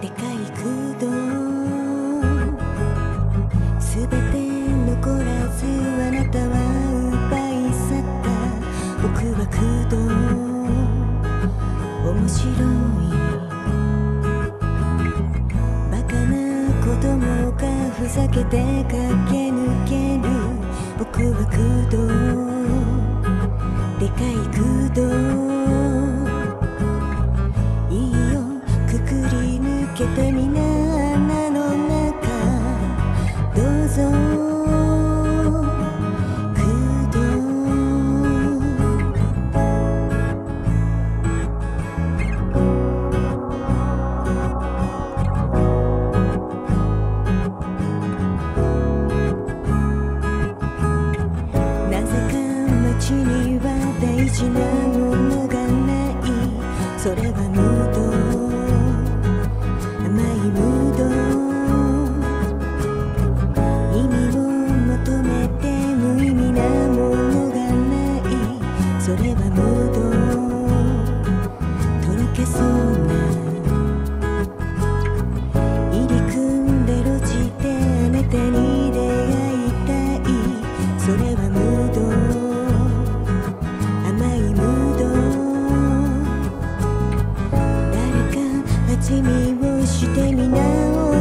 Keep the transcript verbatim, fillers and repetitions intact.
でかい空洞すべて残らずあなたは奪い去った僕は空洞面白いバカな子供がふざけて駆け抜ける僕は空洞でかい空洞いいよくくり抜けてみな穴の中どうぞ街には大事なものがないそれはムード甘いムード意味を求めて無意味なものがないそれはムードとろけそうな入り組んで路地であなたに出会いたいそれはムード味見をしてみなお